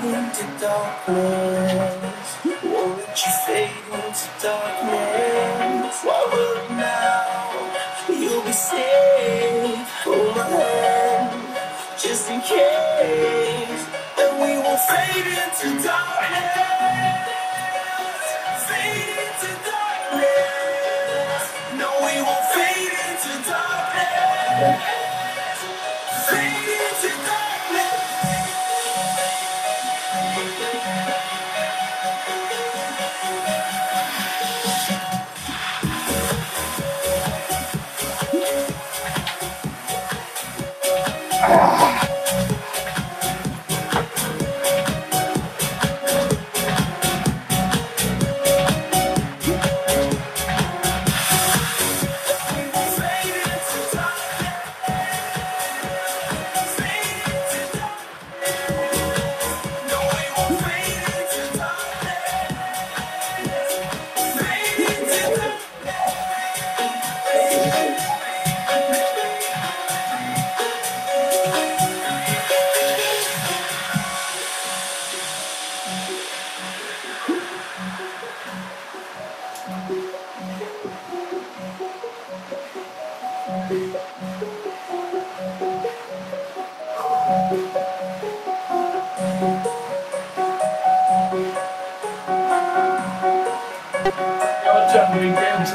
into darkness. Won't let you fade into darkness. Why worry now? You'll be safe. Hold my hand, just in case. And we will fade into darkness. Fade into darkness. No, we won't fade into darkness. Fade into darkness. Jumping games.